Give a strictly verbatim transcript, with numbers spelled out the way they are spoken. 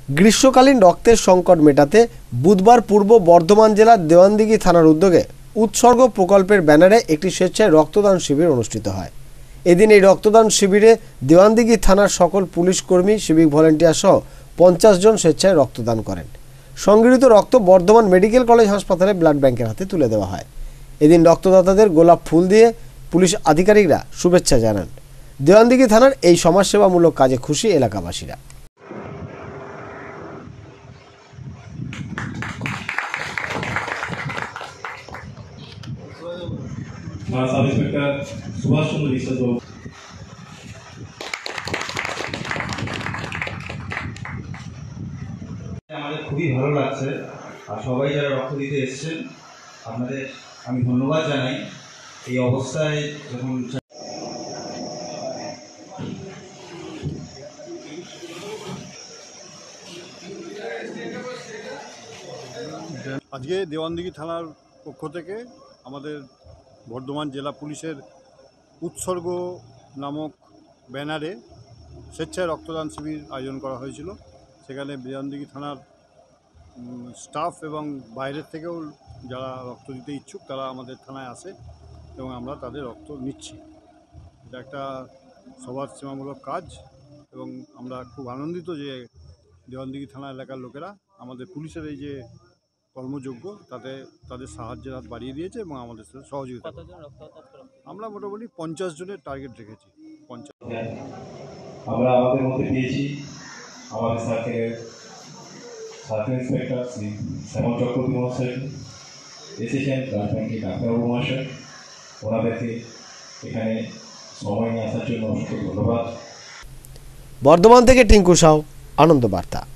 গ্রীষ্মকালীন রক্তের সংকট মেটাতে বুধবার পূর্ব বর্ধমান জেলার দেওয়ানদিঘি থানার উদ্যোগে উৎসর্গ প্রকল্পের ব্যানারে একটি স্বেচ্ছায় রক্তদান শিবির অনুষ্ঠিত হয়। এদিন এই রক্তদান শিবিরে দেওয়ানদিঘি থানার সকল পুলিশ কর্মী, সিভিক ভলেন্টিয়ার সহ পঞ্চাশ জন স্বেচ্ছায় রক্তদান করেন। সংগৃহীত রক্ত বর্ধমান মেডিকেল কলেজ হাসপাতালে ব্লাড ব্যাংকের হাতে তুলে দেওয়া হয়। এদিন রক্তদাতাদের গোলাপ ফুল দিয়ে পুলিশ আধিকারিকরা শুভেচ্ছা জানান। দেওয়ানদিঘি থানার এই সমাজসেবামূলক কাজে খুশি এলাকাবাসীরা। আমাদের খুবই ভালো লাগছে, আর সবাই যারা রক্ত দিতে এসেছেন আপনাদের আমি ধন্যবাদ জানাই। এই অবস্থায় যখন আজকে দেওয়ানদিঘি থানার পক্ষ থেকে আমাদের বর্ধমান জেলা পুলিশের উৎসর্গ নামক ব্যানারে স্বেচ্ছায় রক্তদান শিবির আয়োজন করা হয়েছিল। সেখানে দেওয়ানদিঘি থানার স্টাফ এবং বাইরের থেকেও যারা রক্ত দিতে ইচ্ছুক তারা আমাদের থানায় আসে এবং আমরা তাদের রক্ত নিচ্ছি। এটা একটা সমাজসেবামূলক কাজ এবং আমরা খুব আনন্দিত যে দেওয়ানদিঘি থানা এলাকার লোকেরা আমাদের পুলিশের এই যে কর্মযোগ্য তাতে তাদের সাহায্যের হাত বাড়িয়ে দিয়েছে এবং আমাদের সাথে সহযোগিতা। আমরা মোটামুটি পঞ্চাশ জনের টার্গেট রেখেছি। পঞ্চাশ আমরা আমাদের মধ্যে পেয়েছি আমাদের সার্কেলের সার্কেল ইন্সপেক্টর শ্রী শ্যামল চক্রবর্তী মহাশয় এসেছেন, ব্লাড ব্যাংকের ডাক্তারবাবু মহাশয়, ওনাদেরকে এখানে সময় নিয়ে আসার জন্য অসংখ্য ধন্যবাদ। বর্ধমান থেকে টিঙ্কু সাউ, আনন্দ বার্তা।